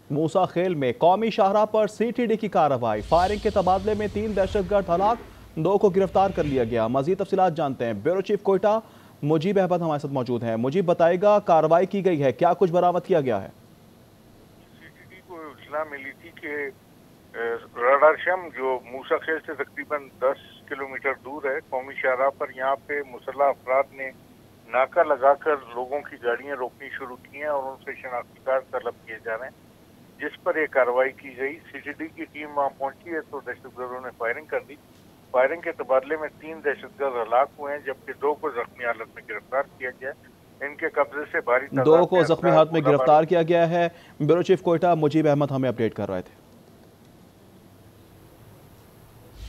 मूसा खेल में कौमी शाहराह पर सीटीडी की कार्रवाई, फायरिंग के तबादले में 3 दहशतगर्द हलाक, 2 को गिरफ्तार कर लिया गया। मजीद तफसीलात जानते हैं। ब्यूरो चीफ कोयटा मुजीब अहमद हमारे साथ मौजूद हैं। मुजीब, बताएगा कार्रवाई की गई है, क्या कुछ बरामद किया गया है? सीटीडी को इत्तला मिली थी कि रडारशम जो मूसा खेल से तकरीबन 10 किलोमीटर दूर है, कौमी शाहराह पर यहाँ पे मुसल्लह अफराद ने नाका लगाकर लोगों की गाड़ियां रोकनी शुरू की हैं और उनसे शनाख्ती कार्ड तलब किए जा रहे हैं, जिस पर यह कार्रवाई की गई। सीटीडी की टीम वहां पहुंची है तो दहशतगर्दों ने फायरिंग कर दी। फायरिंग के तबादले में 3 दहशतगर्द हलाक हुए हैं, जबकि 2 को जख्मी हालत में गिरफ्तार किया गया। इनके कब्जे से भारी 2 तादाद को में जख्मी हथियार, हालत में गिरफ्तार किया गया है। ब्यूरो चीफ कोयटा मुजीब अहमद हमें अपडेट कर रहे थे।